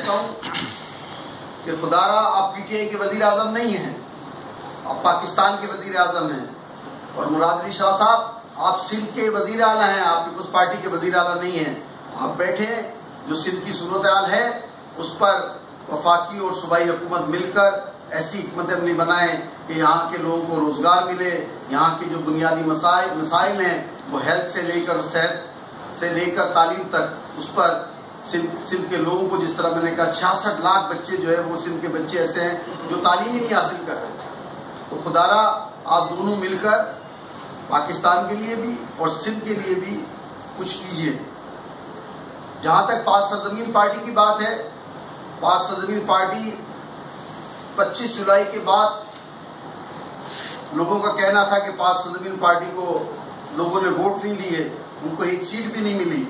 कहता हूँ कि खुदारा आप पीटीआई के वजीर आजम नहीं हैं, आप पाकिस्तान के वजीर आजम हैं। और मुराद अली शाह साहब, आप सिंध के वजीर आला हैं, आप पीपल्स पार्टी के वजीर आला नहीं हैं। आप बैठे, जो सिंध की सूरत हाल है उस पर वफाकी और सूबाई हुकूमत मिलकर ऐसी हिकमत अमली बनाएं कि यहाँ के लोगों को रोजगार मिले। यहाँ के जो बुनियादी मसाइल हैं वो हेल्थ से लेकर सेहत से लेकर तालीम तक, उस पर सिंध के लोगों को, जिस तरह मैंने कहा 66 लाख बच्चे जो है वो सिंध के बच्चे ऐसे हैं जो तालीम ही नहीं हासिल कर रहे। तो खुदारा आप दोनों मिलकर पाकिस्तान के लिए भी और सिंध के लिए भी कुछ कीजिए। जहां तक पाक सरजमीन पार्टी की बात है, पाक सरजमीन पार्टी 25 जुलाई के बाद लोगों का कहना था कि पाक सरजमीन पार्टी को लोगों ने वोट नहीं दिए, उनको एक सीट भी नहीं मिली।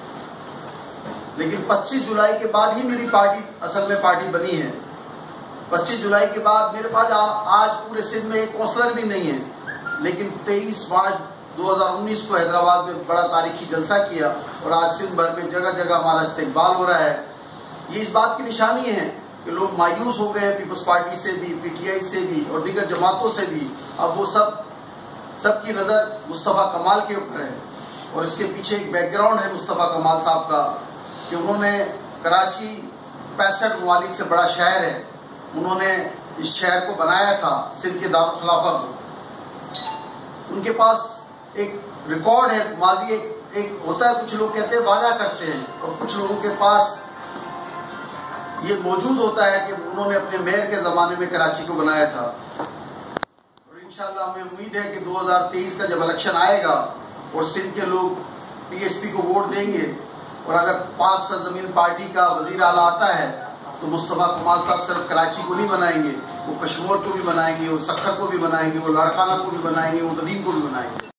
लेकिन 25 जुलाई के बाद ही मेरी पार्टी असल में पार्टी बनी है। 25 जुलाई के बाद मेरे पास आज पूरे सिंध में एक काउंसलर भी नहीं है। लेकिन 23 मार्च 2019 को हैदराबाद में बड़ा तारीखी जलसा किया और आज सिंध भर में जगह जगह हमारा इस्तेकबाल हो रहा है। ये इस बात की निशानी है कि लोग मायूस हो गए हैं पीपल्स पार्टी से भी, पीटीआई से भी और दीगर जमातों से भी। अब वो सबकी नज़र मुस्तफ़ा कमाल के ऊपर है और इसके पीछे एक बैकग्राउंड है मुस्तफ़ा कमाल साहब का कि उन्होंने कराची 65 ममालिक से बड़ा शहर है, उन्होंने इस शहर को बनाया था, सिंध के दारुल खिलाफा को। उनके पास एक रिकॉर्ड है, माजी एक होता है, कुछ लोग कहते हैं वादा करते हैं और कुछ लोगों के पास ये मौजूद होता है कि उन्होंने अपने मेयर के ज़माने में कराची को बनाया था। और इंशाअल्लाह हमें उम्मीद है कि 2023 का जब इलेक्शन आएगा और सिंध के लोग पीएसपी को वोट देंगे और अगर पाक सरजमीन पार्टी का वजीर आला आता है तो मुस्तफ़ा कमाल साहब सिर्फ कराची को नहीं बनाएंगे, वो कश्मीर को भी बनाएंगे, वो सखर को भी बनाएंगे, वो लाड़काना को भी बनाएंगे, वो नदीम को भी बनाएंगे।